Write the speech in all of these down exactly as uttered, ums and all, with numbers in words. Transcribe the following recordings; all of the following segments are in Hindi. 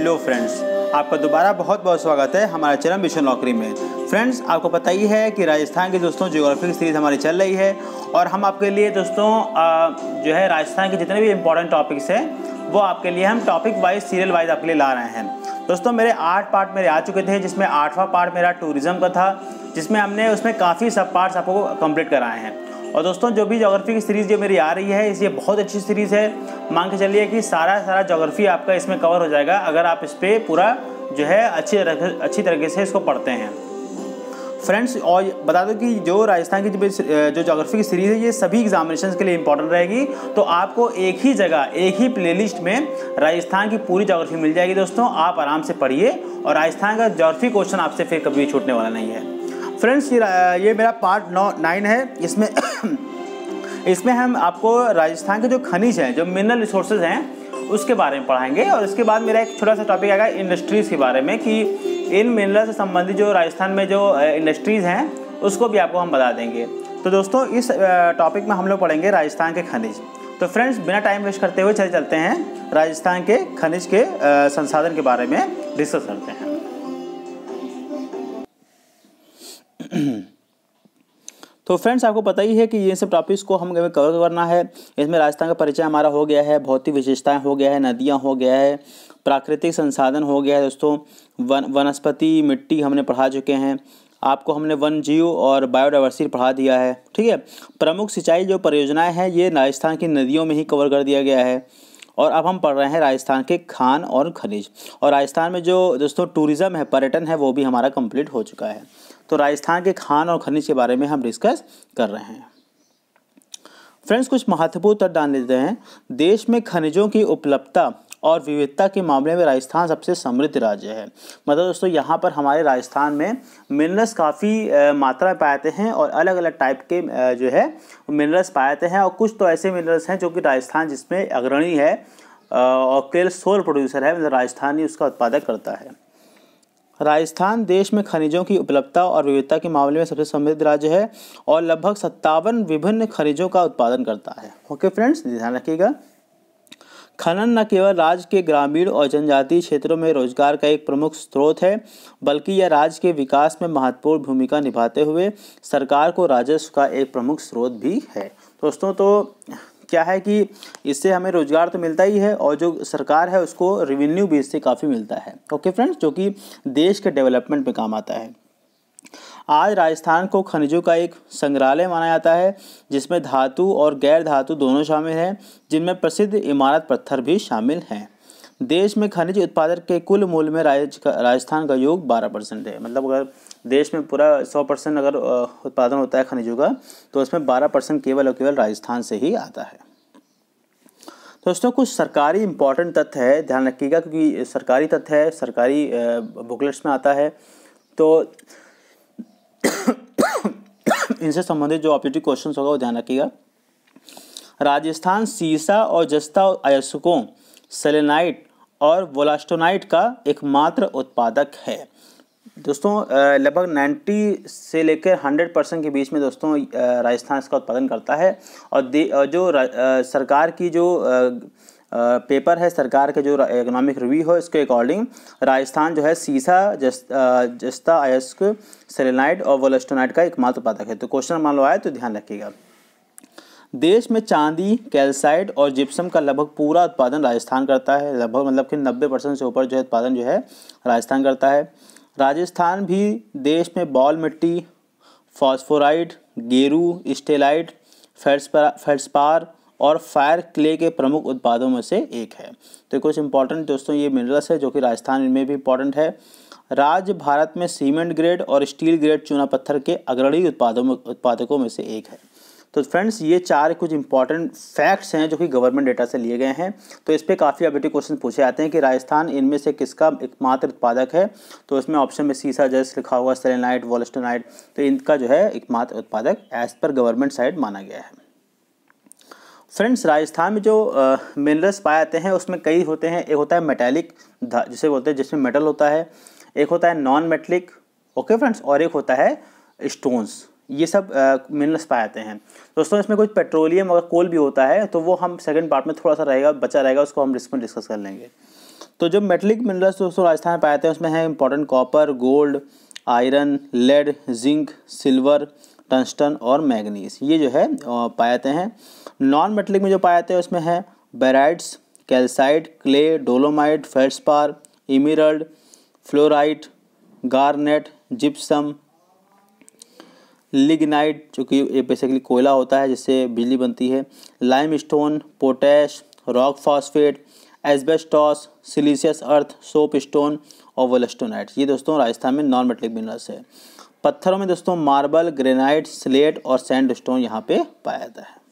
हेलो फ्रेंड्स, आपका दोबारा बहुत बहुत स्वागत है हमारे चरम मिशन नौकरी में। फ्रेंड्स, आपको पता ही है कि राजस्थान की दोस्तों ज्योग्राफी की सीरीज़ हमारी चल रही है और हम आपके लिए दोस्तों जो है राजस्थान के जितने भी इम्पोर्टेंट टॉपिक्स हैं वो आपके लिए हम टॉपिक वाइज सीरियल वाइज आपके लिए ला रहे हैं। दोस्तों मेरे आठ पार्ट मेरे आ चुके थे, जिसमें आठवां पार्ट मेरा टूरिज़्म का था, जिसमें हमने उसमें काफ़ी सब पार्ट्स आपको कंप्लीट कराए हैं। और दोस्तों जो भी ज्योग्राफी की सीरीज़ जो मेरी आ रही है इस ये बहुत अच्छी सीरीज़ है। मान के चलिए कि सारा सारा ज्योग्राफी आपका इसमें कवर हो जाएगा अगर आप इस पर पूरा जो है अच्छी अच्छी तरीके से इसको पढ़ते हैं। फ्रेंड्स, और बता दो कि जो राजस्थान की जो ज्योग्राफी की सीरीज़ है ये सभी एग्जामिनेशन के लिए इंपॉर्टेंट रहेगी। तो आपको एक ही जगह एक ही प्लेलिस्ट में राजस्थान की पूरी ज्योग्राफी मिल जाएगी। दोस्तों आप आराम से पढ़िए और राजस्थान का ज्योग्राफी क्वेश्चन आपसे फिर कभी छूटने वाला नहीं है। फ्रेंड्स, ये मेरा पार्ट नौ नाइन है। इसमें इसमें हम आपको राजस्थान के जो खनिज हैं, जो मिनरल रिसोर्सेज हैं, उसके बारे में पढ़ाएंगे। और इसके बाद मेरा एक छोटा सा टॉपिक आएगा इंडस्ट्रीज़ के बारे में कि इन मिनरल से संबंधित जो राजस्थान में जो इंडस्ट्रीज़ हैं उसको भी आपको हम बता देंगे। तो दोस्तों इस टॉपिक में हम लोग पढ़ेंगे राजस्थान के खनिज। तो फ्रेंड्स, बिना टाइम वेस्ट करते हुए चले चलते हैं राजस्थान के खनिज के संसाधन के बारे में डिस्कस करते हैं। तो फ्रेंड्स, आपको पता ही है कि ये सब टॉपिक्स को हमें कवर करना है। इसमें राजस्थान का परिचय हमारा हो गया है, भौतिक विशेषताएं हो गया है, नदियां हो गया है, प्राकृतिक संसाधन हो गया है। दोस्तों वन वनस्पति मिट्टी हमने पढ़ा चुके हैं, आपको हमने वन जीव और बायोडाइवर्सिटी पढ़ा दिया है। ठीक है, प्रमुख सिंचाई जो परियोजनाएँ हैं ये राजस्थान की नदियों में ही कवर कर दिया गया है। और अब हम पढ़ रहे हैं राजस्थान के खान और खनिज। और राजस्थान में जो दोस्तों टूरिज़्म है, पर्यटन है, वो भी हमारा कंप्लीट हो चुका है। तो राजस्थान के खान और खनिज के बारे में हम डिस्कस कर रहे हैं। फ्रेंड्स, कुछ महत्वपूर्ण तथ्य जान लेते हैं। देश में खनिजों की उपलब्धता और विविधता के मामले में राजस्थान सबसे समृद्ध राज्य है। मतलब दोस्तों यहाँ पर हमारे राजस्थान में मिनरल्स काफ़ी मात्रा में पाए जाते हैं और अलग अलग टाइप के जो है मिनरल्स पाए जाते हैं। और कुछ तो ऐसे मिनरल्स हैं जो कि राजस्थान जिसमें अग्रणी है और केवल सोल प्रोड्यूसर है, मतलब राजस्थान ही उसका उत्पादक करता है। राजस्थान देश में खनिजों की उपलब्धता और विविधता के मामले में सबसे समृद्ध राज्य है और लगभग सत्तावन विभिन्न खनिजों का उत्पादन करता है। ओके फ्रेंड्स, ध्यान रखिएगा। खनन न केवल राज्य के ग्रामीण और जनजातीय क्षेत्रों में रोजगार का एक प्रमुख स्रोत है, बल्कि यह राज्य के विकास में महत्वपूर्ण भूमिका निभाते हुए सरकार को राजस्व का एक प्रमुख स्रोत भी है। दोस्तों तो क्या है कि इससे हमें रोजगार तो मिलता ही है और जो सरकार है उसको रेवेन्यू भी इससे काफ़ी मिलता है। ओके फ्रेंड्स, जो कि देश के डेवलपमेंट में काम आता है। आज राजस्थान को खनिजों का एक संग्रहालय माना जाता है, जिसमें धातु और गैर धातु दोनों शामिल हैं, जिनमें प्रसिद्ध इमारत पत्थर भी शामिल हैं। देश में खनिज उत्पादन के कुल मूल्य में राजस्थान का योग बारह परसेंट है। मतलब अगर देश में पूरा सौ परसेंट अगर उत्पादन होता है खनिजों का, तो उसमें बारह परसेंट केवल और केवल राजस्थान से ही आता है। दोस्तों कुछ सरकारी इंपॉर्टेंट तथ्य है, ध्यान रखिएगा, क्योंकि सरकारी तथ्य है, सरकारी बुकलेट्स में आता है। तो इनसे संबंधित जो ऑब्जेक्टिव क्वेश्चंस होगा वो ध्यान रखिएगा। राजस्थान सीसा और जस्ता अयस्कों, सेलेनाइट और वोलास्टोनाइट का एकमात्र उत्पादक है। दोस्तों लगभग नब्बे से लेकर सौ परसेंट के बीच में दोस्तों राजस्थान इसका उत्पादन करता है। और जो सरकार की जो पेपर है, सरकार के जो इकोनॉमिक रिव्यू है, इसके अकॉर्डिंग राजस्थान जो है सीसा, जस्ता अयस्क, सेलेनाइट और वोलास्टोनाइट का एकमात्र उत्पादक है। तो क्वेश्चन मान लो आए तो ध्यान रखिएगा। देश में चांदी, कैल्साइट और जिप्सम का लगभग पूरा उत्पादन राजस्थान करता है। लगभग मतलब कि नब्बे परसेंट से ऊपर जो है उत्पादन जो है राजस्थान करता है। राजस्थान भी देश में बॉल मिट्टी, फॉस्फोराइड, गेरू, स्टेलाइट, फेल्ड्सपार और फायर क्ले के प्रमुख उत्पादों में से एक है। तो कुछ इंपॉर्टेंट दोस्तों ये मिनरल्स है जो कि राजस्थान में भी इंपॉर्टेंट है। राज्य भारत में सीमेंट ग्रेड और स्टील ग्रेड चूना पत्थर के अग्रणी उत्पादों में उत्पादकों में से एक है। तो फ्रेंड्स, ये चार कुछ इंपॉर्टेंट फैक्ट्स हैं जो कि गवर्नमेंट डेटा से लिए गए हैं। तो इस पे काफ़ी ऑब्जेक्टिव क्वेश्चन पूछे जाते हैं कि राजस्थान इनमें से किसका एकमात्र उत्पादक है। तो इसमें ऑप्शन में सीसा जैसे लिखा हुआ, सेलेनाइट, वोलास्टोनाइट, तो इनका जो है एकमात्र उत्पादक एज पर गवर्नमेंट साइड माना गया है। फ्रेंड्स, राजस्थान में जो मिनरल्स पाए जाते हैं उसमें कई होते हैं। एक होता है मेटेलिक, जिसे बोलते हैं, जिसमें मेटल होता है। एक होता है नॉन मेटेलिक, ओके फ्रेंड्स, और एक होता है स्टोन्स। ये सब मिनरल्स पाए जाते हैं। दोस्तों इसमें कुछ पेट्रोलियम और कोल भी होता है, तो वो हम सेकंड पार्ट में थोड़ा सा रहेगा बचा रहेगा, उसको हम इसमें डिस्कस कर लेंगे। तो जो मेटलिक मिनरल्स दोस्तों राजस्थान में पाए जाते हैं उसमें है important copper, gold, iron, lead, zinc, silver, tungsten और मैग्नीज, ये जो है पाए जाते हैं। नॉन मेटलिक में जो पाए जाते हैं उसमें है barytes, calcite, clay, dolomite, feldspar, emerald, fluorite, garnet, gypsum, lignite जो कि ये बेसिकली कोयला होता है जिससे बिजली बनती है, limestone, potash, rock phosphate, asbestos, siliceous earth, soap stone और वोल्स्टोनाइट, ये दोस्तों राजस्थान में नॉन मेटलिक मिनरल्स है। पत्थरों में दोस्तों मार्बल, ग्रेनाइट, स्लेट और सैंडस्टोन यहाँ पे पाया जाता है।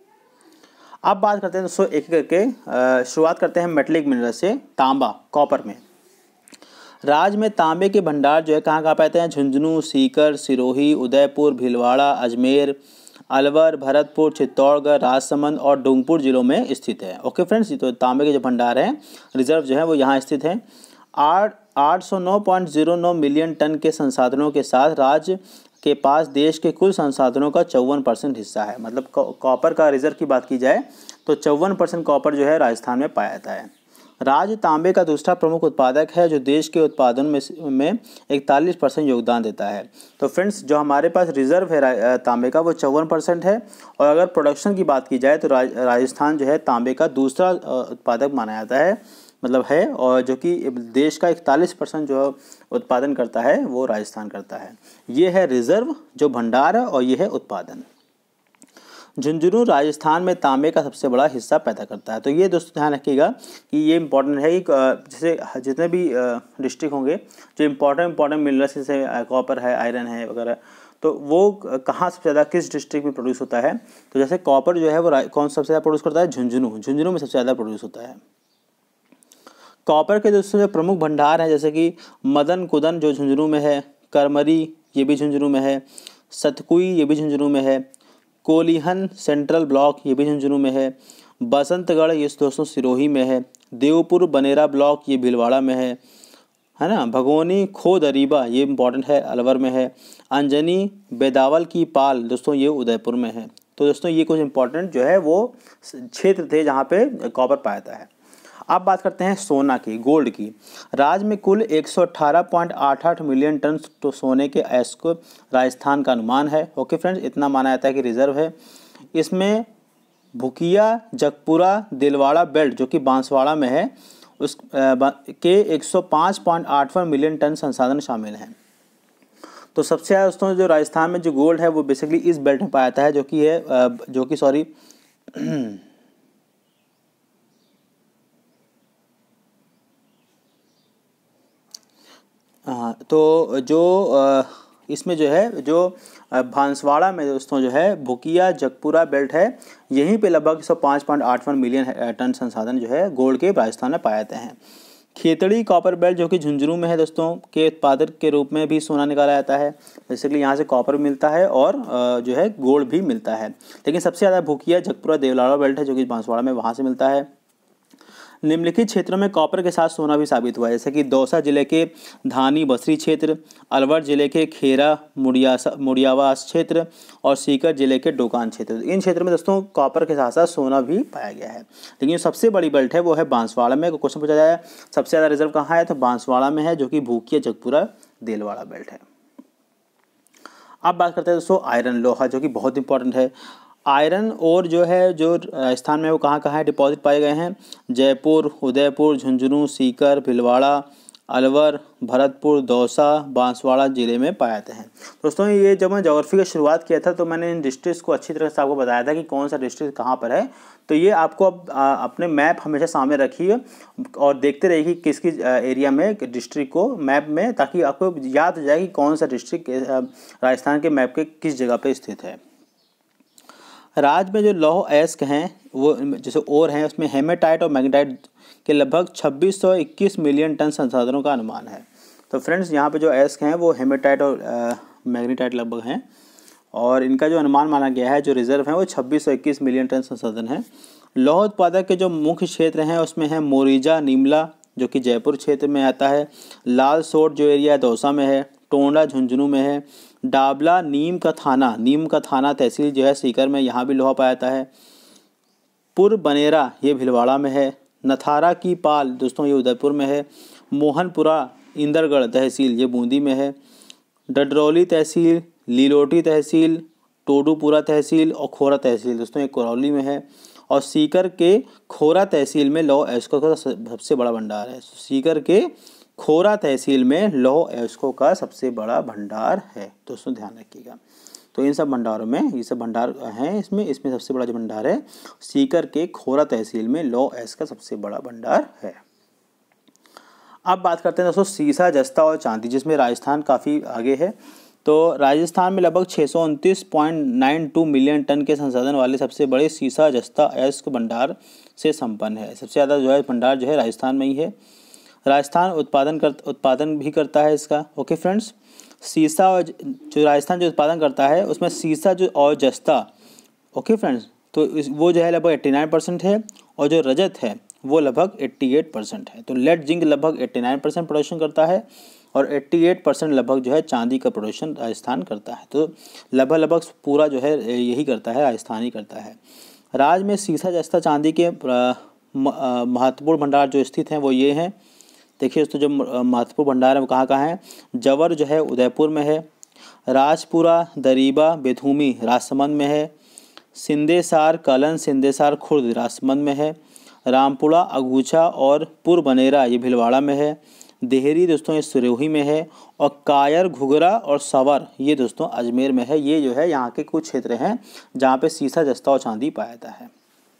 अब बात करते हैं दोस्तों एक एक करके, शुरुआत करते हैं मेटलिक मिनरल से। तांबा, कॉपर में राज्य में तांबे के भंडार जो है कहाँ कहाँ पाते हैं? झुंझुनू, सीकर, सिरोही, उदयपुर, भीलवाड़ा, अजमेर, अलवर, भरतपुर, चित्तौड़गढ़, राजसमंद और डूंगरपुर जिलों में स्थित है। ओके फ्रेंड्स, तो तांबे के जो भंडार हैं, रिजर्व जो है वो यहाँ स्थित है। आठ आठ सौ नौ पॉइंट जीरो नौ मिलियन टन के संसाधनों के साथ राज्य के पास देश के कुल संसाधनों का चौवन परसेंट हिस्सा है। मतलब कॉपर का रिजर्व की बात की जाए तो चौवन परसेंट कॉपर जो है राजस्थान में पाया जाता है। राज्य तांबे का दूसरा प्रमुख उत्पादक है जो देश के उत्पादन में में इकतालीस परसेंट योगदान देता है। तो फ्रेंड्स, जो हमारे पास रिजर्व है तांबे का वो चौवन परसेंट है, और अगर प्रोडक्शन की बात की जाए तो राजस्थान जो है तांबे का दूसरा उत्पादक माना जाता है, मतलब है, और जो कि देश का इकतालीस परसेंट जो उत्पादन करता है वो राजस्थान करता है। ये है रिजर्व जो भंडार है, और ये है उत्पादन। झुंझुनू राजस्थान में तांबे का सबसे बड़ा हिस्सा पैदा करता है। तो ये दोस्तों ध्यान रखिएगा कि ये इंपॉर्टेंट है कि जैसे जितने भी डिस्ट्रिक्ट होंगे जो इंपॉर्टेंट इंपॉर्टेंट मिनरल्स जैसे कॉपर है, आयरन है वगैरह, तो वो कहाँ सबसे ज़्यादा किस डिस्ट्रिक्ट में प्रोड्यूस होता है? तो जैसे कॉपर जो है वो कौन सबसे ज़्यादा प्रोड्यूस करता है? झुंझुनू। झुंझुनू में सबसे ज़्यादा प्रोड्यूस होता है। कॉपर के दोस्तों जो प्रमुख भंडार हैं जैसे कि मदन कुदन जो झुंझुनू में है, करमरी ये भी झुंझुनू में है, सतकुई ये भी झुंझुनू में है, कोलिहन सेंट्रल ब्लॉक ये भी झुंझुनू में है, बसंतगढ़ ये दोस्तों सिरोही में है, देवपुर बनेरा ब्लॉक ये भीलवाड़ा में है है ना, भगोनी खोदरीबा ये इंपॉर्टेंट है अलवर में है, अंजनी बेदावल की पाल दोस्तों ये उदयपुर में है। तो दोस्तों ये कुछ इंपॉर्टेंट जो है वो क्षेत्र थे जहाँ पे कॉपर पाया जाता है। अब बात करते हैं सोना की, गोल्ड की। राज्य में कुल एक सौ अठारह पॉइंट आठ आठ मिलियन टन तो सोने के अयस्क राजस्थान का अनुमान है। ओके फ्रेंड्स, इतना माना जाता है कि रिजर्व है। इसमें भुकिया, जगपुरा, दिलवाड़ा बेल्ट जो कि बांसवाड़ा में है उस के एक सौ पाँच पॉइंट आठ वन मिलियन टन संसाधन शामिल हैं। तो सबसे ज़्यादा दोस्तों जो राजस्थान में जो गोल्ड है वो बेसिकली इस बेल्ट में पाया जाता है जो कि है जो कि सॉरी हाँ, तो जो इसमें जो है जो बांसवाड़ा में दोस्तों जो है भुकिया जगपुरा बेल्ट है, यहीं पे लगभग एक सौ पाँच पॉइंट आठ वन मिलियन टन संसाधन जो है गोल्ड के राजस्थान में पाए जाते हैं। खेतड़ी कॉपर बेल्ट जो कि झुंझुनू में है दोस्तों, के उत्पादक के रूप में भी सोना निकाला जाता है। बेसिकली यहाँ से कॉपर मिलता है और जो है गोल्ड भी मिलता है, लेकिन सबसे ज़्यादा भुकिया जगपुरा देवलाड़ा बेल्ट है जो कि बांसवाड़ा में, वहाँ से मिलता है। निम्नलिखित क्षेत्रों में कॉपर के साथ सोना भी साबित हुआ है, जैसे कि दौसा जिले के धानी बसरी क्षेत्र, अलवर जिले के खेरा मुड़ियासा मुड़ियावास क्षेत्र और सीकर जिले के डोकान क्षेत्र। इन क्षेत्रों में दोस्तों कॉपर के साथ साथ सोना भी पाया गया है। लेकिन जो सबसे बड़ी बेल्ट है वो है बांसवाड़ा में। क्वेश्चन पूछा जाए सबसे ज़्यादा रिजर्व कहाँ है, तो बांसवाड़ा में है जो कि भूकिया जगपुरा देलवाड़ा बेल्ट है। अब बात करते हैं दोस्तों आयरन, लोहा जो कि बहुत इंपॉर्टेंट है। आयरन और जो है जो राजस्थान में वो कहाँ कहाँ है डिपॉजिट पाए गए हैं? जयपुर, उदयपुर, झुंझुनू, सीकर, भीलवाड़ा, अलवर, भरतपुर, दौसा, बांसवाड़ा जिले में पाए जाते हैं। दोस्तों ये जब मैं ज्योग्राफी की शुरुआत किया था तो मैंने इन डिस्ट्रिक्ट्स को अच्छी तरह से आपको बताया था कि कौन सा डिस्ट्रिक्ट कहाँ पर है। तो ये आपको अब अपने मैप हमेशा सामने रखिए और देखते रहिए कि किस किस एरिया में डिस्ट्रिक्ट को मैप में, ताकि आपको याद हो जाए कि कौन सा डिस्ट्रिक्ट राजस्थान के मैप के किस जगह पर स्थित है। राज्य में जो लौह अयस्क हैं वो जैसे ओर हैं उसमें हेमेटाइट और मैग्नेटाइट के लगभग छब्बीस सौ इक्कीस मिलियन टन संसाधनों का अनुमान है। तो फ्रेंड्स यहाँ पे जो अयस्क हैं वो हेमेटाइट और मैग्नेटाइट लगभग हैं, और इनका जो अनुमान माना गया है जो रिजर्व है वो छब्बीस सौ इक्कीस मिलियन टन संसाधन है। लौह उत्पादक के जो मुख्य क्षेत्र हैं उसमें है मोरीजा नीमला जो कि जयपुर क्षेत्र में आता है, लाल सोट जो एरिया दौसा में है, टोंडा झुंझुनू में है, डाबला नीम का थाना नीम का थाना तहसील जो है सीकर में, यहाँ भी लोहा पाया जाता है। पुर बनेरा ये भीलवाड़ा में है, नथारा की पाल दोस्तों ये उदयपुर में है। मोहनपुरा इंदरगढ़ तहसील ये बूंदी में है। डडरौली तहसील, लीलोटी तहसील, टोडूपुरा तहसील और खोरा तहसील दोस्तों ये करौली में है। और सीकर के खोरा तहसील में लौह अयस्कों का सबसे बड़ा भंडार है। सीकर के खोरा तहसील में लौह अयस्कों का सबसे बड़ा भंडार है दोस्तों, ध्यान रखिएगा। तो इन सब भंडारों में ये सब भंडार हैं इसमें इसमें सबसे बड़ा जो भंडार है सीकर के खोरा तहसील में लौह अयस्क का सबसे बड़ा भंडार है। अब बात करते हैं दोस्तों सीसा, जस्ता और चांदी, जिसमें राजस्थान काफ़ी आगे है। तो राजस्थान में लगभग छः सौ उनतीस point nine two million tonne के संसाधन वाले सबसे बड़े सीसा, जस्ता अयस्क भंडार से संपन्न है। सबसे ज़्यादा जो है भंडार जो है राजस्थान में ही है। राजस्थान उत्पादन कर उत्पादन भी करता है इसका। ओके फ्रेंड्स, सीसा और जो राजस्थान जो उत्पादन करता है उसमें सीसा जो और जस्ता, ओके फ्रेंड्स, तो इस वो जो है लगभग एट्टी नाइन परसेंट है और जो रजत है वो लगभग अट्ठासी परसेंट है। तो लेड जिंक लगभग नवासी परसेंट प्रोडक्शन करता है और अट्ठासी परसेंट लगभग जो है चांदी का प्रोडक्शन राजस्थान करता है। तो लगभग लगभग पूरा जो है यही करता है, राजस्थान ही करता है। राज्य में सीसा, जस्ता, चांदी के महत्वपूर्ण भंडार जो स्थित हैं वो ये हैं। देखिए दोस्तों जो महत्वपूर्ण भंडार है वो कहाँ कहाँ है। जवर जो है उदयपुर में है। राजपुरा, दरीबा, बेथूमी राजसमंद में है। सिंदेसार, कलन, सिंदेसार, खुर्द राजसमंद में है। रामपुरा, अगूछा और पुरबनेरा ये भीलवाड़ा में है। देहरी दोस्तों ये सिरोही में है। और कायर, घुघरा और सवर ये दोस्तों अजमेर में है। ये जो है यहाँ के कुछ क्षेत्र हैं जहाँ पे सीसा, जस्ता और चांदी पाया जाता है।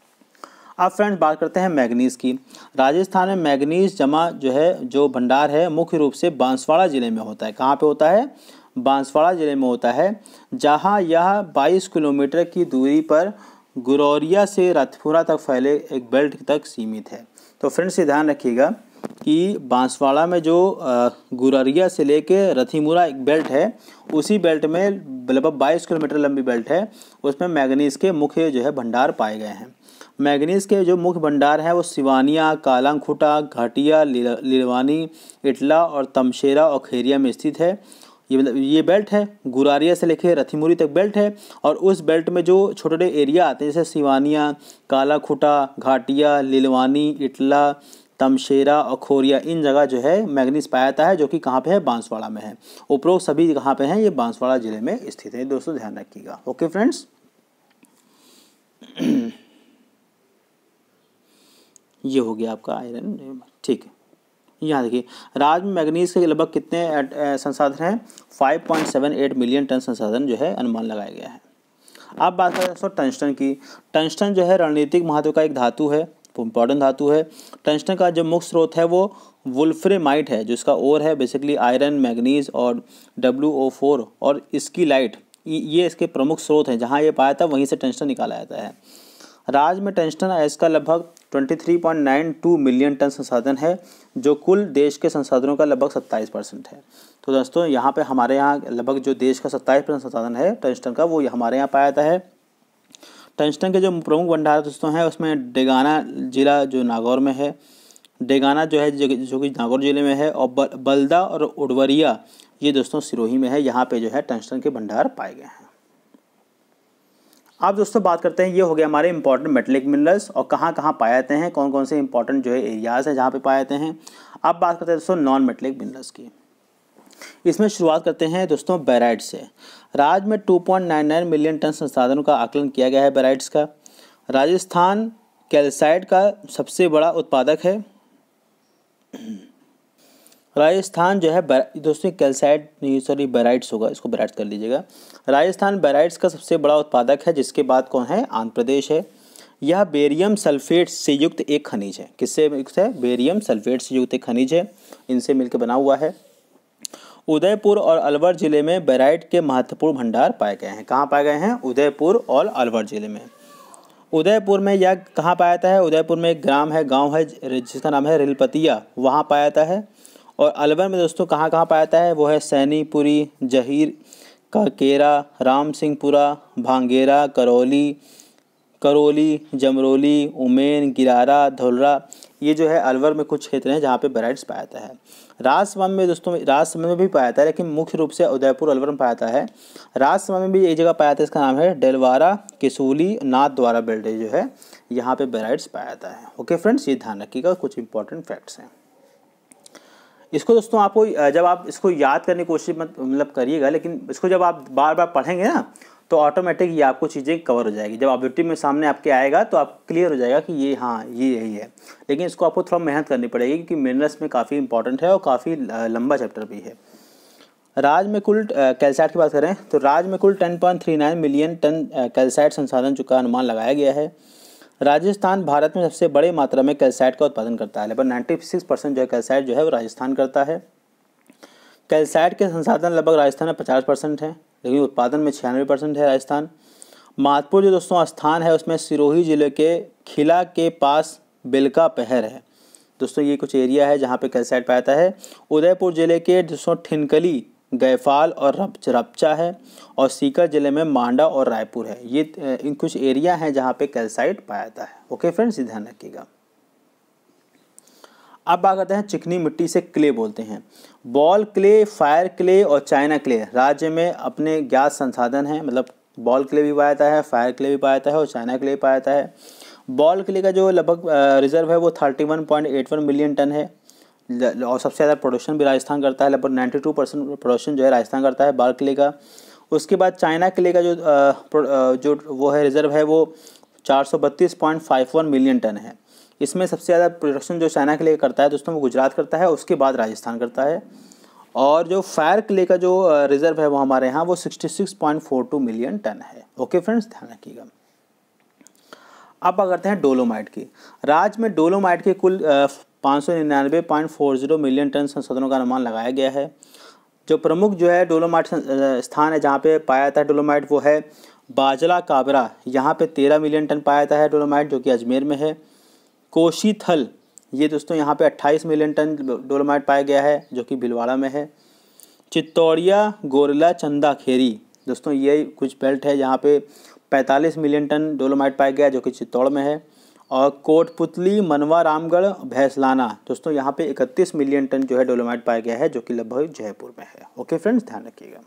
अब फ्रेंड्स बात करते हैं मैग्नीज़ की। राजस्थान में मैग्नीज़ जमा जो है जो भंडार है मुख्य रूप से बांसवाड़ा ज़िले में होता है। कहाँ पे होता है? बांसवाड़ा ज़िले में होता है, जहाँ यह बाईस किलोमीटर की दूरी पर गुरौरिया से रतपुरा तक फैले एक बेल्ट तक सीमित है। तो फ्रेंड्स ये ध्यान रखिएगा कि बांसवाड़ा में जो गुरौरिया से लेके रथीमुरा एक बेल्ट है, उसी बेल्ट में लगभग बाईस किलोमीटर लंबी बेल्ट है, उसमें मैग्नीज़ के मुख्य जो है भंडार पाए गए हैं। मैग्नीज़ के जो मुख्य भंडार हैं वो सिवानिया, कालांखुटा, घाटिया, लीलवानी, इटला और तमशेरा और खेरिया में स्थित है। ये मतलब ये बेल्ट है, गुरारिया से लेके रथीमुरी तक बेल्ट है। और उस बेल्ट में जो छोटे छोटे एरिया आते हैं जैसे सिवानिया, कालाखुटा, घाटिया, लीलवानी, इटला, तमशेरा और खोरिया, इन जगह जो है मैग्नीज़ पाया जाता है, जो कि कहाँ पे है? बांसवाड़ा में है। उपरोक्त सभी कहाँ पे हैं? ये बांसवाड़ा ज़िले में स्थित है दोस्तों, ध्यान रखिएगा। ओके फ्रेंड्स, ये हो गया आपका आयरन, ठीक है। यहाँ देखिए राज्य में मैग्नीज़ के लगभग कितने संसाधन हैं? Five point seven eight million tonne संसाधन जो है अनुमान लगाया गया है। अब बात करें दोस्तों टंगस्टन की। टंगस्टन जो है रणनीतिक महत्व का एक धातु है, इम्पॉर्टेंट धातु है। टंगस्टन का जो मुख्य स्रोत है वो वुल्फ्रेमाइट है, जिसका ओर है बेसिकली आयरन, मैग्नीज़ और डब्ल्यू ओ फोर और स्कीलाइट, ये इसके प्रमुख स्रोत हैं। जहाँ ये पाया था वहीं से टंगस्टन निकाला जाता है। राज्य में टंगस्टन अयस्क का लगभग तेईस point nine two million tonne संसाधन है, जो कुल देश के संसाधनों का लगभग सत्ताईस परसेंट है। तो दोस्तों यहाँ पे हमारे यहाँ लगभग जो देश का सत्ताईस परसेंट संसाधन है टंगस्टन का, वो हमारे यहाँ पाया जाता है। टंगस्टन के जो प्रमुख भंडार दोस्तों हैं उसमें डेगाना जिला जो नागौर में है, डेगाना जो है जो कि नागौर जिले में है, और बलदा और उडवरिया ये दोस्तों सिरोही में है। यहाँ पे जो है टंगस्टन के भंडार पाए गए हैं। अब दोस्तों बात करते हैं, ये हो गया हमारे इंपॉर्टेंट मेटलिक मिनरल्स और कहाँ कहाँ पाए जाते हैं, कौन कौन से इंपॉर्टेंट जो है एरियाज़ हैं जहाँ पे पाए जाते हैं। अब बात करते हैं दोस्तों नॉन मेटलिक मिनरल्स की। इसमें शुरुआत करते हैं दोस्तों बेराइट से। राज्य में two point nine nine million tonne संसाधनों का आकलन किया गया है बेराइट्स का। राजस्थान कैल्साइट का सबसे बड़ा उत्पादक है। राजस्थान जो है दोस्तों कैल्साइट नहीं सॉरी बेराइट्स होगा, इसको बेराइट्स कर लीजिएगा। राजस्थान बेराइट्स का सबसे बड़ा उत्पादक है, जिसके बाद कौन है? आंध्र प्रदेश है। यह बेरियम सल्फेट से युक्त एक खनिज है। किससे युक्त है? बेरियम सल्फेट से युक्त एक खनिज है, इनसे मिलकर बना हुआ है। उदयपुर और अलवर जिले में बेराइट के महत्वपूर्ण भंडार पाए गए हैं। कहाँ पाए गए हैं? उदयपुर और अलवर जिले में। उदयपुर में यह कहाँ पाया जाता है? उदयपुर में एक ग्राम है, गाँव है जिसका नाम है रिलपतिया, वहाँ पाया जाता है। और अलवर में दोस्तों कहाँ कहाँ पाया जाता है? वो है सैनीपुरी, जहीर, काकेरा, राम सिंहपुरा, भांगेरा, करौली करौली जमरोली, उमेन, गिरारा, धौलरा, ये जो है अलवर में कुछ क्षेत्र हैं जहाँ पे बेराइट्स पाया जाता है। राजसमंद में दोस्तों राजसमंद में भी पाया जाता है, लेकिन मुख्य रूप से उदयपुर अलवर में पाया जाता है। राजसमंद में भी एक जगह पाया जाता है, इसका नाम है डेलवारा किसूली नाथ द्वारा बेल्ट जो है यहाँ पे बेराइट्स पाया जाता है। ओके फ्रेंड्स, ये ध्यान रखिएगा, कुछ इंपॉर्टेंट फैक्ट्स हैं। इसको दोस्तों आपको जब आप इसको याद करने की कोशिश मत मतलब करिएगा, लेकिन इसको जब आप बार बार पढ़ेंगे ना तो ऑटोमेटिक ये आपको चीज़ें कवर हो जाएगी। जब ऑब्जेक्टिव में सामने आपके आएगा तो आप क्लियर हो जाएगा कि ये हाँ ये यही है, लेकिन इसको आपको थोड़ा मेहनत करनी पड़ेगी क्योंकि मिनरल्स में काफ़ी इंपॉर्टेंट है और काफ़ी लंबा चैप्टर भी है। राज्य में कुल कैल्साइट की बात करें तो राज्य में कुल ten point three nine million tonne calcite संसाधन का अनुमान लगाया गया है। राजस्थान भारत में सबसे बड़े मात्रा में कैल्साइट का उत्पादन करता है, लगभग नाइन्टी सिक्स परसेंट जो है कैल्साइट जो है वो राजस्थान करता है। कैल्साइट के संसाधन लगभग राजस्थान में पचास परसेंट है, लेकिन उत्पादन में छियानवे परसेंट है राजस्थान। महत्वपूर्ण जो दोस्तों स्थान है उसमें सिरोही जिले के खिला के पास बिलका पहर है दोस्तों, ये कुछ एरिया है जहाँ पे कैल्साइट पाया जाता है। उदयपुर जिले के दोस्तों ठिनकली, गैफाल और रपचा है, और सीकर जिले में मांडा और रायपुर है। ये इन कुछ एरिया हैं जहाँ पे कैल्साइट पाया जाता है। ओके फ्रेंड्स, ध्यान रखिएगा। अब बात करते हैं चिकनी मिट्टी से क्ले बोलते हैं। बॉल क्ले, फायर क्ले और चाइना क्ले राज्य में अपने ज्ञात संसाधन हैं, मतलब बॉल क्ले भी पाया जाता है, फायर क्ले भी पाया जाता है और चाइना क्ले भी पाया जाता है। बॉल क्ले का जो लगभग रिजर्व है वो thirty one point eight one million tonne है, और सबसे ज़्यादा प्रोडक्शन भी राजस्थान करता है, लगभग नाइन्टी टू परसेंट प्रोडक्शन जो है राजस्थान करता है बॉल क्ले का। उसके बाद चाइना क्ले का जो जो वो है रिजर्व है वो चार सौ बत्तीस point five one million tonne है। इसमें सबसे ज़्यादा प्रोडक्शन जो चाइना क्ले का करता है दोस्तों वो गुजरात करता है, उसके बाद राजस्थान करता है। और जो फायर क्ले का जो रिजर्व है वो हमारे यहाँ वो sixty six point four two million tonne है। ओके फ्रेंड्स, ध्यान रखिएगा। अब बात करते हैं डोलोमाइट की। राज्य में डोलोमाइट के कुल पाँच सौ निन्यानवे point four zero million tonne संसाधनों का अनुमान लगाया गया है। जो प्रमुख जो है डोलोमाइट स्थान है जहाँ पे पाया जाता है डोलोमाइट वो है बाजला काबरा, यहाँ पे तेरह मिलियन टन पाया जाता है डोलोमाइट, जो कि अजमेर में है। कोशीथल, ये दोस्तों यहाँ पे अट्ठाईस मिलियन टन डोलोमाइट पाया गया है, जो कि भीलवाड़ा में है। चित्तौड़िया, गोरला, चंदा खेरी दोस्तों ये कुछ बेल्ट है जहाँ पे पैंतालीस मिलियन टन डोलोमाइट पाया गया है, जो कि चित्तौड़ में है। और कोटपुतली, मनवा, रामगढ़, भैंसलाना दोस्तों यहाँ पे इकतीस मिलियन टन जो है डोलोमाइट पाया गया है, जो कि लगभग जयपुर में है। ओके फ्रेंड्स, ध्यान रखिएगा।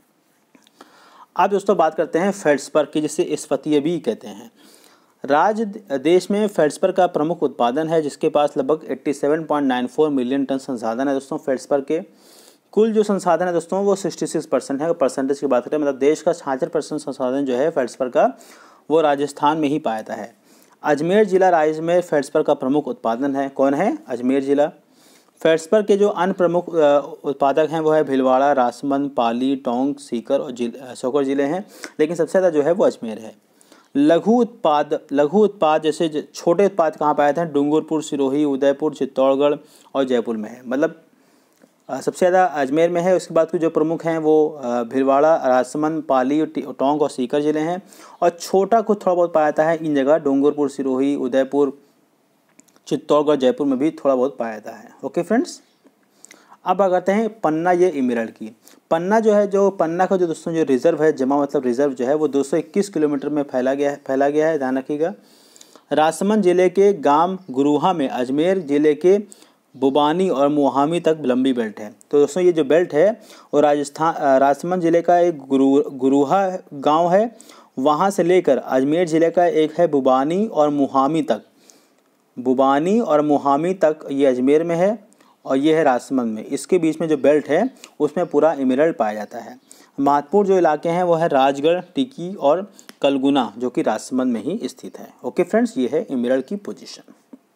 अब दोस्तों बात करते हैं फेल्ड्सपर की, जिसे स्फतीय भी कहते हैं। राज्य देश में फेल्ड्सपर का प्रमुख उत्पादन है, जिसके पास लगभग सत्तासी point nine four million tonne संसाधन है दोस्तों फेल्ड्सपर के। कुल जो संसाधन है दोस्तों वो छियासठ परसेंट है। परसेंटेज की बात करें मतलब देश का छियासठ परसेंट संसाधन जो है फेल्ड्सपर का वो राजस्थान में ही पाया जाता है। अजमेर जिला राज्य में फेल्ड्सपर का प्रमुख उत्पादन है। कौन है? अजमेर जिला। फेल्ड्सपर के जो अन्य प्रमुख उत्पादक हैं वो है भीलवाड़ा, राजसमंद, पाली, टोंक, सीकर और जिले सोकर जिले हैं, लेकिन सबसे ज़्यादा जो है वो अजमेर है। लघु उत्पाद लघु उत्पाद जैसे छोटे उत्पाद कहाँ पाए जाते हैं? डूंगरपुर, सिरोही, उदयपुर, चित्तौड़गढ़ और जयपुर में है, मतलब सबसे ज़्यादा अजमेर में है। उसके बाद के जो प्रमुख हैं वो भीलवाड़ा, राजसमंद, पाली, टोंक और सीकर ज़िले हैं। और छोटा कुछ थोड़ा बहुत पाया जाता है इन जगह डूंगरपुर, सिरोही, उदयपुर, चित्तौड़गढ़, जयपुर में भी थोड़ा बहुत पाया जाता है। ओके फ्रेंड्स, अब आ करते हैं पन्ना ये इमरल्ड की। पन्ना जो है जो पन्ना का जो दोस्तों जो रिज़र्व है, जमा मतलब रिज़र्व जो है वो दो सौ इक्कीस किलोमीटर में फैला गया है फैला गया है ध्यान रखिएगा। राजसमंद जिले के गांव गुरुहा में अजमेर जिले के बुबानी और मोहामी तक लंबी बेल्ट है। तो दोस्तों ये जो बेल्ट है वो राजस्थान राजसमंद जिले का एक गुरु गुरुहा गांव है, वहां से लेकर अजमेर जिले का एक है बुबानी और मोहामी तक। बुबानी और मोहामी तक ये अजमेर में है और ये है राजसमंद में। इसके बीच में जो बेल्ट है उसमें पूरा इमरल्ड पाया जाता है। महत्वपूर्ण जो इलाके हैं वो है राजगढ़, टिकी और कलगुना, जो कि राजसमंद में ही स्थित है। ओके फ्रेंड्स, ये है इमरल्ड की पोजीशन।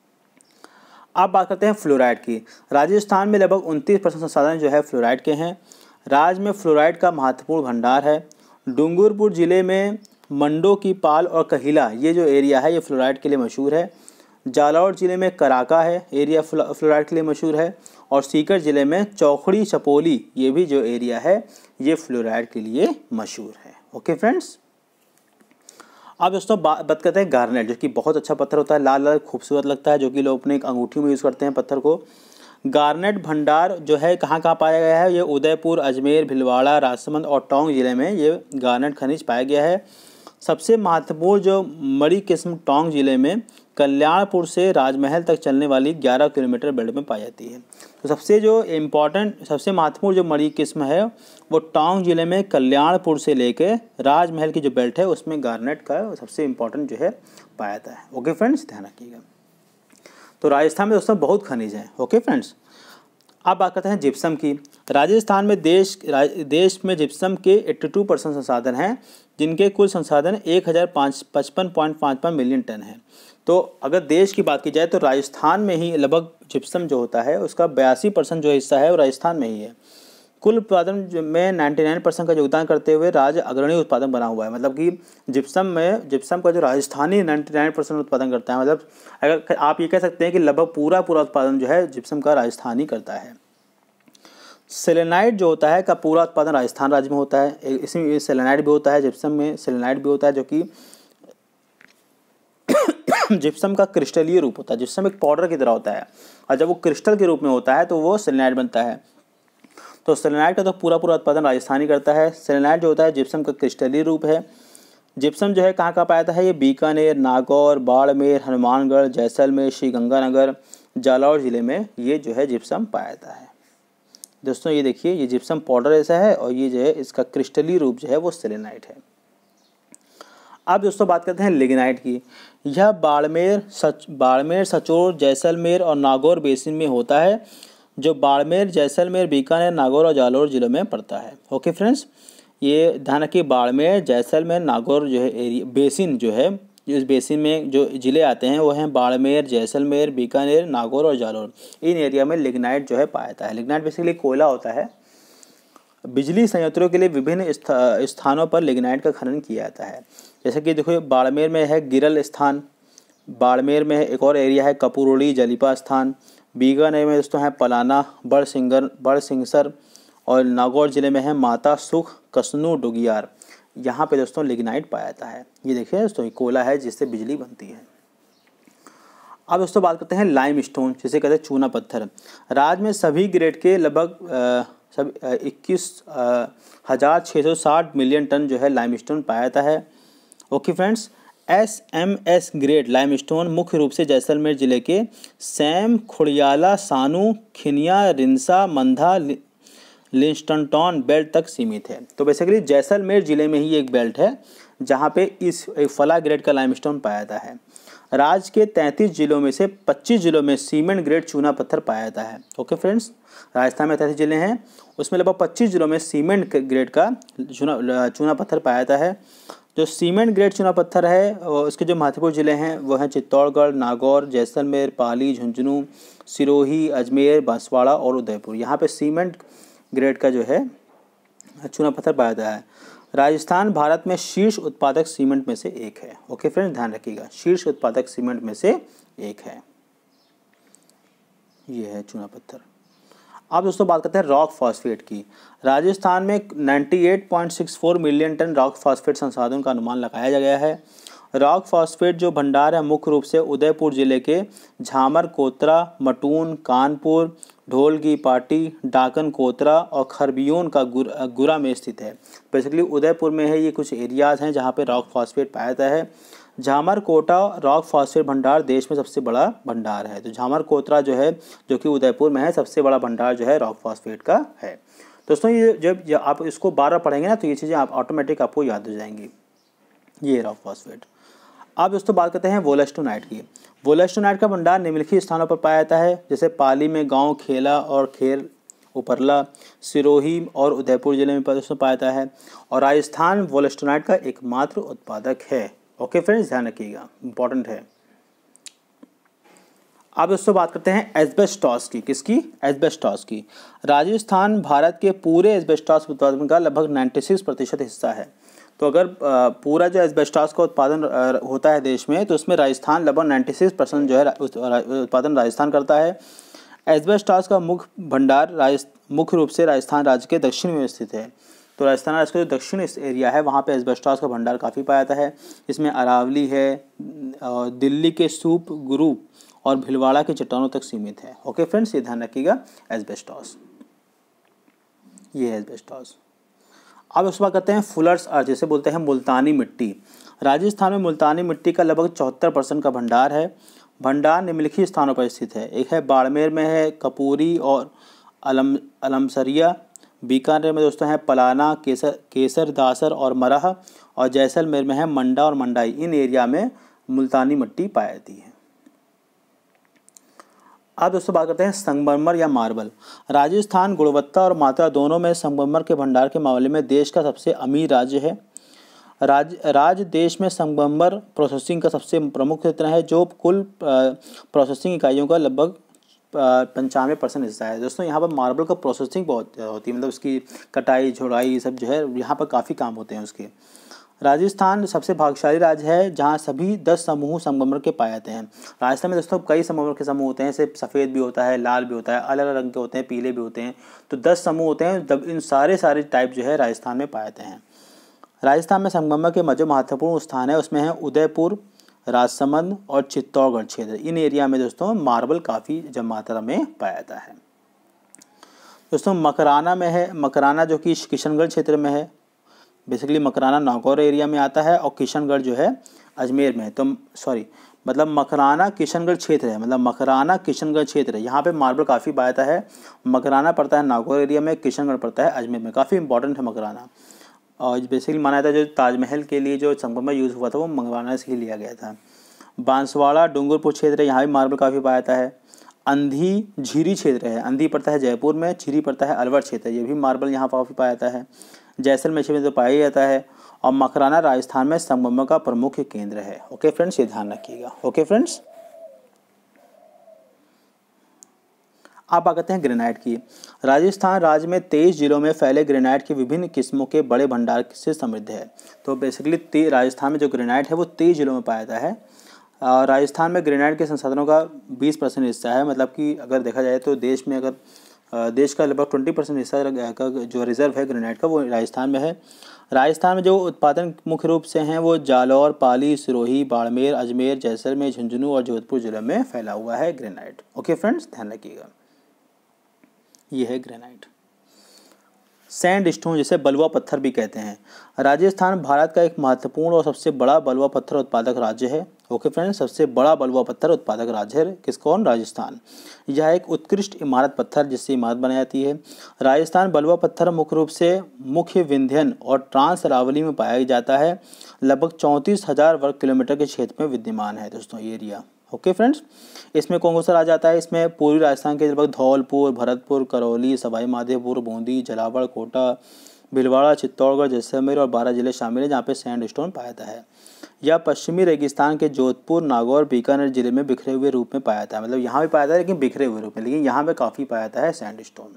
अब बात करते हैं फ्लोराइड की। राजस्थान में लगभग उनतीस परसेंट संसाधन जो है फ्लोराइड के हैं। राज्य में फ्लोराइड का महत्वपूर्ण भंडार है। डूंगरपुर जिले में मंडो की पाल और कहिला ये जो एरिया है ये फ्लोराइड के लिए मशहूर है। जालौर जिले में कराका है एरिया फ्लोराइड के लिए मशहूर है। और सीकर जिले में चौखड़ी चपोली ये भी जो एरिया है ये फ्लोराइड के लिए मशहूर है। ओके फ्रेंड्स, अब दोस्तों बात करते हैं गार्नेट, जो कि बहुत अच्छा पत्थर होता है, लाल लाल खूबसूरत लगता है, जो कि लोग अपने एक अंगूठी में यूज़ करते हैं पत्थर को। गार्नेट भंडार जो है कहाँ कहाँ पाया गया है? ये उदयपुर, अजमेर, भीलवाड़ा, राजसमंद और टोंक जिले में ये गार्नेट खनिज पाया गया है। सबसे महत्वपूर्ण जो मरी किस्म टोंक जिले में कल्याणपुर से राजमहल तक चलने वाली ग्यारह किलोमीटर बेल्ट में पाई जाती है। तो सबसे जो इम्पॉर्टेंट सबसे महत्वपूर्ण जो मणि किस्म है वो टोंक जिले में कल्याणपुर से लेके राजमहल की जो बेल्ट है उसमें गार्नेट का सबसे इम्पॉर्टेंट जो है पाया जाता है। ओके फ्रेंड्स, ध्यान रखिएगा। तो राजस्थान में दोस्तों बहुत खनिज हैं। ओके फ्रेंड्स, अब बात करते हैं जिप्सम की। राजस्थान में देश देश में जिप्सम के बयासी परसेंट संसाधन हैं, जिनके कुल संसाधन एक हज़ार पाँच पचपन पॉइंट पाँच पाँच मिलियन टन है। तो अगर देश की बात की जाए तो राजस्थान में ही लगभग जिप्सम जो होता है उसका बयासी परसेंट जो हिस्सा है वो राजस्थान में ही है। कुल उत्पादन में निन्यानवे परसेंट का योगदान करते हुए राज्य अग्रणी उत्पादन बना हुआ है। मतलब कि जिप्सम में जिप्सम का जो राजस्थानी निन्यानवे परसेंट उत्पादन करता है। मतलब अगर आप ये कह सकते हैं कि लगभग पूरा पूरा उत्पादन जो है जिप्सम का राजस्थान ही करता है। सेलेनाइट जो होता है का पूरा उत्पादन राजस्थान राज्य में होता है। इसमें सेलेनाइट भी होता है, जिप्सम में सेलेनाइट भी होता है, जो कि जिप्सम का क्रिस्टलीय रूप होता है। जिप्सम एक पाउडर की तरह होता है और जब वो क्रिस्टल के रूप में होता है तो वो सेलेनाइट बनता है। तो सेलेनाइट का तो पूरा पूरा उत्पादन राजस्थानी करता है। सेलेनाइट जो होता है जिप्सम का क्रिस्टलीय रूप है। जिप्सम जो है कहाँ कहाँ पाया जाता है, ये बीकानेर, नागौर, बाड़मेर, हनुमानगढ़, जैसलमेर, श्रीगंगानगर, जालौर जिले में ये जो है जिप्सम पाया जाता है। दोस्तों ये देखिए, ये जिप्सम पाउडर ऐसा है और ये जो है इसका क्रिस्टलीय रूप जो है वो सेलेनाइट है। अब दोस्तों बात करते हैं लिग्नाइट की। यह बाड़मेर सच बाड़मेर सचोर, जैसलमेर और नागौर बेसिन में होता है, जो बाड़मेर, जैसलमेर, बीकानेर, नागौर और जालौर जिलों में पड़ता है। ओके फ्रेंड्स, ये ध्यान रखिए, बाड़मेर, जैसलमेर, नागौर जो है एरिया बेसिन जो है, इस बेसिन में जो ज़िले आते हैं वो हैं बाड़मेर, जैसलमेर, बीकानेर, नागौर और जालौर। इन एरिया में लिग्नाइट जो है पाया जाता है। लिग्नाइट बेसिकली कोयला होता है। बिजली संयंत्रों के लिए विभिन्न स्थानों पर लिग्नाइट का खनन किया जाता है। जैसे कि देखो, बाड़मेर में है गिरल स्थान, बाड़मेर में एक और एरिया है कपूरोड़ी जलीपा स्थान, बीकानेर में दोस्तों है पलाना, बड़सिंगर बड़सिंगसर और नागौर जिले में है माता सुख, कसनू, डुगियार। यहाँ पे दोस्तों लिग्नाइट पाया जाता है। ये देखिए दोस्तों, ये कोयला है जिससे बिजली बनती है। अब दोस्तों बात करते हैं लाइम स्टोन, जिसे कहते हैं चूना पत्थर। राज्य में सभी ग्रेड के लगभग सब इक्कीस हज़ार छः सौ साठ मिलियन टन जो है लाइमस्टोन पाया जाता है। Okay friends, S M S grade limestone मुख्य रूप से जैसलमेर जिले के सैम, खुड़ियाला, सानू, खिनिया, रिंसा, मंधा, लिंस्टनटॉन बेल्ट तक सीमित है। तो बेसिकली जैसलमेर जिले में ही एक बेल्ट है जहाँ पे इस एक फला ग्रेड का लाइमस्टोन पाया जाता है। राज्य के तैंतीस जिलों में से पच्चीस जिलों में सीमेंट ग्रेड चूना पत्थर पाया जाता है। ओके फ्रेंड्स, राजस्थान में तैंतीस जिले हैं, उसमें लगभग पच्चीस जिलों में सीमेंट ग्रेड का चूना चूना पत्थर पाया जाता है। जो सीमेंट ग्रेड चूना पत्थर है उसके जो महत्वपूर्ण जिले हैं वो हैं चित्तौड़गढ़, नागौर, जैसलमेर, पाली, झुंझुनू, सिरोही, अजमेर, बांसवाड़ा और उदयपुर। यहाँ पे सीमेंट ग्रेड का जो है चूना पत्थर पाया जाता है। राजस्थान भारत में शीर्ष उत्पादक सीमेंट में से एक है। ओके फ्रेंड्स, ध्यान रखिएगा, शीर्ष उत्पादक सीमेंट में से एक है, ये है चूना पत्थर। अब दोस्तों बात करते हैं रॉक फॉस्फेट की। राजस्थान में अट्ठानवे पॉइंट छह चार मिलियन टन रॉक फॉस्फेट संसाधन का अनुमान लगाया गया है। रॉक फॉस्फेट जो भंडार है मुख्य रूप से उदयपुर जिले के झामर कोतरा, मटून, कानपुर, ढोलगी पाटी, डाकन कोतरा और खरबियोन का गुर, गुरा में स्थित है। बेसिकली उदयपुर में है, ये कुछ एरियाज़ हैं जहाँ पे रॉक फॉस्फेट पाया जाता है। झामर कोटा रॉक फॉस्फेट भंडार देश में सबसे बड़ा भंडार है। तो झामर कोतरा जो है जो कि उदयपुर में है, सबसे बड़ा भंडार जो है रॉक फॉस्फेट का है। दोस्तों ये जब आप इसको बार बार पढ़ेंगे ना तो ये चीज़ें आप ऑटोमेटिक आपको याद हो जाएंगी। ये रॉक फॉस्फेट। अब दोस्तों बात करते हैं वोलस्टोनाइट की। वोलस्टोनाइट का भंडार निम्नलिखित स्थानों पर पाया जाता है, जैसे पाली में गांव खेला और खेर उपरला, सिरोही और उदयपुर जिले में दोस्तों पाया जाता है। और राजस्थान वोलस्टोनाइट का एकमात्र उत्पादक है। ओके फ्रेंड्स, ध्यान रखिएगा, इंपॉर्टेंट है। अब दोस्तों बात करते हैं एस्बेस्टॉस की। किसकी? एस्बेस्टॉस की। राजस्थान भारत के पूरे एस्बेस्टॉस उत्पादन का लगभग छियानवे प्रतिशत हिस्सा है। तो अगर पूरा जो एस्बेस्टॉस का उत्पादन होता है देश में तो उसमें राजस्थान लगभग छियानवे परसेंट जो है उत्पादन राजस्थान करता है। एस्बेस्टॉस का मुख्य भंडार मुख्य रूप से राजस्थान राज्य के दक्षिण में स्थित है। तो राजस्थान राज्य का जो दक्षिण एरिया है वहाँ पे एस्बेस्टॉस का भंडार काफ़ी पाया जाता है। इसमें अरावली है, दिल्ली के सूप गुरु और भिलवाड़ा के चट्टानों तक सीमित है। ओके फ्रेंड्स, ये ध्यान रखिएगा, एस्बेस्टॉस, ये है एस्बेस्टॉस। अब उसके बाद करते हैं फुलर्स अर्थ, जैसे बोलते हैं मुल्तानी मिट्टी। राजस्थान में मुल्तानी मिट्टी का लगभग चौहत्तर परसेंट का भंडार है। भंडार निम्नलिखित स्थानों पर स्थित है। एक है बाड़मेर में है कपूरी और अलम अलमसरिया। बीकानेर में दोस्तों है पलाना, केसर केसर दासर और मरह। और जैसलमेर में है मंडा और मंडाई। इन एरिया में मुल्तानी मिट्टी पाई जाती है। अब दोस्तों बात करते हैं संगमरमर या मार्बल। राजस्थान गुणवत्ता और मात्रा दोनों में संगमरमर के भंडार के मामले में देश का सबसे अमीर राज्य है। राज राज्य देश में संगमरमर प्रोसेसिंग का सबसे प्रमुख क्षेत्र है, जो कुल प्रोसेसिंग इकाइयों का लगभग पंचानवे परसेंट हिस्सा है। दोस्तों यहाँ पर मार्बल का प्रोसेसिंग बहुत होती है, मतलब उसकी कटाई झोड़ाई ये सब जो है यहाँ पर काफ़ी काम होते हैं उसके। राजस्थान सबसे भाग्यशाली राज्य है जहाँ सभी दस समूह संगमरमर के पाए जाते हैं। राजस्थान में दोस्तों कई संगमरमर के समूह होते हैं, जैसे सफ़ेद भी होता है, लाल भी होता है, अलग अलग रंग के होते हैं, पीले भी होते हैं। तो दस समूह होते हैं, जब इन सारे सारे टाइप जो है राजस्थान में पाए जाते हैं। राजस्थान में संगमरमर के जो महत्वपूर्ण स्थान है उसमें है उदयपुर, राजसमंद और चित्तौड़गढ़ क्षेत्र। इन एरिया में दोस्तों मार्बल काफ़ी जब मात्रा में पाया जाता है। दोस्तों मकराना में है, मकराना जो कि किशनगढ़ क्षेत्र में है। बेसिकली मकराना नागौर एरिया में आता है और किशनगढ़ जो है अजमेर में है। तो सॉरी मतलब मकराना किशनगढ़ क्षेत्र है, मतलब मकराना किशनगढ़ क्षेत्र है, यहाँ पे मार्बल काफ़ी पाया जाता है। मकराना पड़ता है नागौर एरिया में, किशनगढ़ पड़ता है अजमेर में। काफ़ी इंपॉर्टेंट है मकराना। और बेसिकली माना जाता है जो ताजमहल के लिए जो संगमरमर यूज़ हुआ था वो मकराना से ही लिया गया था। बांसवाड़ा डूंगरपुर क्षेत्र है, यहाँ भी मार्बल काफ़ी पाया जाता है। अंधी झीरी क्षेत्र है, अंधी पड़ता है जयपुर में, झीरी पड़ता है अलवर क्षेत्र, ये भी मार्बल यहाँ काफ़ी पाया जाता है। जैसलमेर में तो पाया जाता है। और मकराना राजस्थान में संगमरमर का प्रमुख केंद्र है। ओके फ्रेंड्स, ये ध्यान रखिएगा। ओके फ्रेंड्स, आप आ कहते हैं ग्रेनाइट की। राजस्थान राज्य में तेईस जिलों में फैले ग्रेनाइट की विभिन्न किस्मों के बड़े भंडार से समृद्ध है। तो बेसिकली राजस्थान में जो ग्रेनाइट है वो तेईस जिलों में पाया जाता है। राजस्थान में ग्रेनाइट के संसाधनों का बीस परसेंट हिस्सा है, मतलब कि अगर देखा जाए तो देश में अगर देश का लगभग ट्वेंटी परसेंट हिस्सा का जो रिजर्व है ग्रेनाइट का वो राजस्थान में है। राजस्थान में जो उत्पादन मुख्य रूप से हैं वो जालौर, पाली, सिरोही, बाड़मेर, अजमेर, जैसलमेर, झुंझुनू और जोधपुर जिले में फैला हुआ है ग्रेनाइट। ओके फ्रेंड्स, ध्यान रखिएगा। ये है ग्रेनाइट। सैंड स्टोन जिसे बलुआ पत्थर भी कहते हैं। राजस्थान भारत का एक महत्वपूर्ण और सबसे बड़ा बलुआ पत्थर उत्पादक राज्य है। ओके फ्रेंड्स, सबसे बड़ा बलुआ पत्थर उत्पादक राज्य है किस कौन राजस्थान। यह एक उत्कृष्ट इमारत पत्थर जिससे इमारत बनाई जाती है। राजस्थान बलुआ पत्थर मुख्य रूप से मुख्य विंध्यन और ट्रांस अरावली में पाया जाता है। लगभग चौंतीस हजार वर्ग किलोमीटर के क्षेत्र में विद्यमान है दोस्तों ये एरिया। ओके फ्रेंड्स, इसमें कौन कौन सा राज्य आता है? इसमें पूर्वी राजस्थान के लगभग धौलपुर, भरतपुर, करौली, सवाई माधोपुर, बूंदी, झालावाड़, कोटा, भीलवाड़ा, चित्तौड़गढ़, जैसलमेर और बारह जिले शामिल हैं जहाँ पे सैंड स्टोन पाया जाता है। यह पश्चिमी रेगिस्तान के जोधपुर, नागौर, बीकानेर जिले में बिखरे हुए रूप में पाया जाता है। मतलब यहाँ भी पाया जाता है लेकिन बिखरे हुए रूप में, लेकिन यहाँ पे काफ़ी पाया जाता है सैंड स्टोन।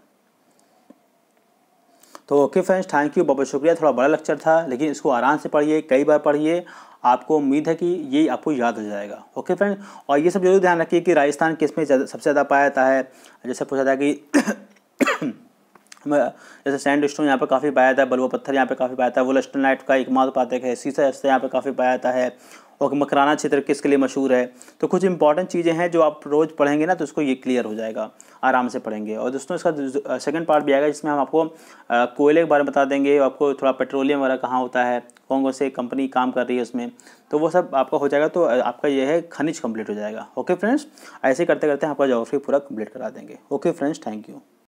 तो ओके फ्रेंड्स, थैंक यू, बहुत बहुत शुक्रिया। थोड़ा बड़ा लेक्चर था लेकिन इसको आराम से पढ़िए, कई बार पढ़िए, आपको उम्मीद है कि ये आपको याद हो जाएगा। ओके फ्रेंड्स, और ये सब जरूर ध्यान रखिए कि राजस्थान किस में सबसे ज़्यादा पाया जाता है। जैसे पूछा था कि जैसे सैंड स्टोन यहाँ पे काफ़ी पाया जाता है, बलुआ पत्थर यहाँ पे काफ़ी पाया जाता है, वोल्स्टनाइट का एकमात्र पातक है, सीसा यहाँ पे काफ़ी पाया जाता है, और मकराना क्षेत्र किसके लिए मशहूर है। तो कुछ इंपॉर्टेंट चीज़ें हैं जो आप रोज़ पढ़ेंगे ना तो उसको ये क्लियर हो जाएगा, आराम से पढ़ेंगे। और दोस्तों इसका सेकंड पार्ट भी आएगा जिसमें हम आपको कोयले के बारे में बता देंगे, आपको थोड़ा पेट्रोलियम वगैरह कहाँ होता है, कौन कौन से कंपनी काम कर रही है उसमें, तो वो सब आपका हो जाएगा। तो आपका ये है खनिज कंप्लीट हो जाएगा। ओके फ्रेंड्स, ऐसे करते करते आपका ज्योग्राफी पूरा कंप्लीट करा देंगे। Okay friends, thank you.